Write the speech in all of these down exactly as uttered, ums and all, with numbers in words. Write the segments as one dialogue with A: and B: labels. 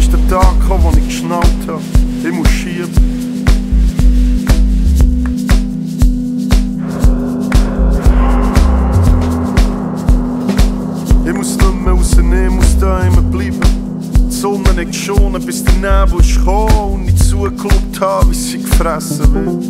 A: ist der Tag gekommen, wo ich geschnallt hab, ich muss schieben. Ich muss nicht mehr rausnehmen, muss daheim bleiben. Die Sonne nicht schonen, bis der Nebel ist gekommen und ich zugekloppt habe, wie sie gefressen wird.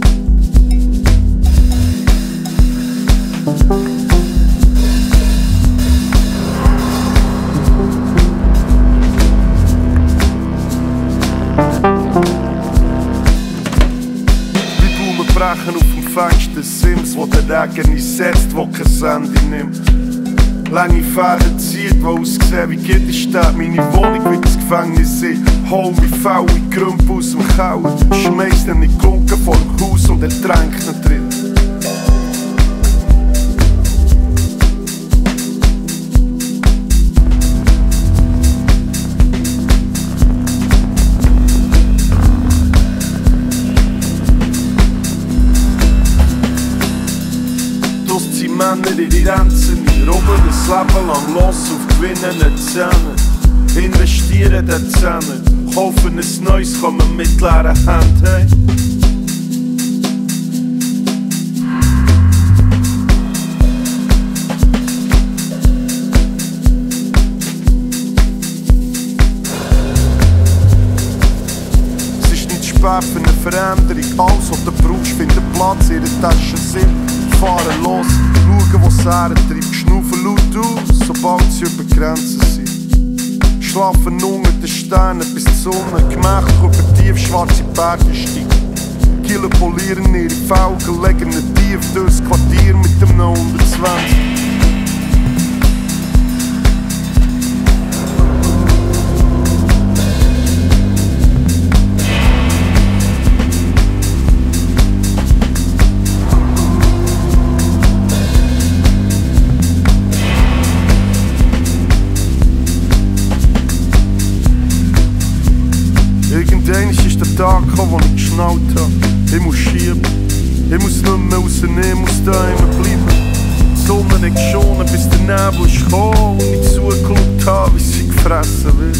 A: Wie Blumen brechen auf dem Fenster Sims, wo der Regen nicht setzt, wo kein Sandy nimmt. Lange Fäden zieht, die aussehen wie Gitterstäbe. Meine Wohnung wird das Gefängnis sein. Hol mich faul, ich krümpe aus dem Keller. Schmeiß den in die Glocke vor dem Haus und ertränk ihn drin. Männer in die Ränzen, wir oben das Leben lang los auf gewinnende Zähne. Investieren den Zähne, kaufen ein Neues, kommen mit leeren Händen. Hey. Es ist nicht spät für eine Veränderung, alles was du brauchst, findet Platz in der Tasche Sinn. Fahren los, schauen, wo es hertreibt, schnaufen laut aus, sobald sie über Grenzen sind. Schlafen unter den Sternen bis die Sonne gemächtig über tiefschwarze Berge steigt. Killer polieren ihre Felgen, legen einen tief durchs Quartier mit dem hundertzwanzig. Irgendwann ist der Tag gekommen, wo ich geschnallt hab, ich muss schieben. Ich muss nicht mehr rausnehmen, muss daheim bleiben. Die Sonne nicht schonen, bis der Nebel ist gekommen und ich zugekloppt habe, wie sie gefressen wird.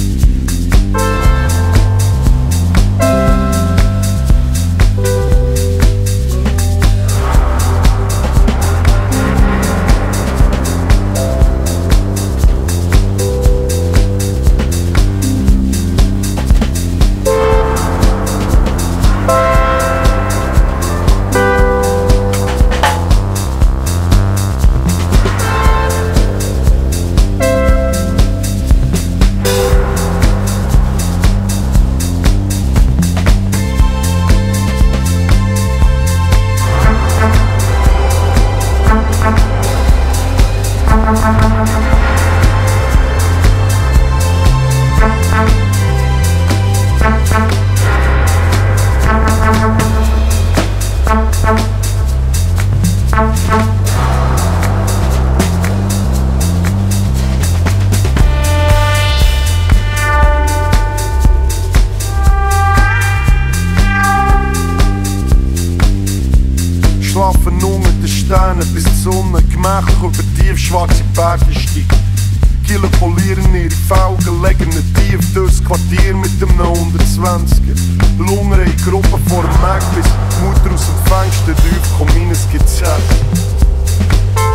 A: Schlafen unter den Sternen, bis die Sonne gemächtig über tiefschwarze Berge steigt. Killer polieren ihre Felgen, legen einen tief durchs Quartier mit dem hundertzwanziger. Lungern in Gruppen vor dem Mac, bis die Mutter aus dem Fenster ruft, komm rein, es gibt Sex.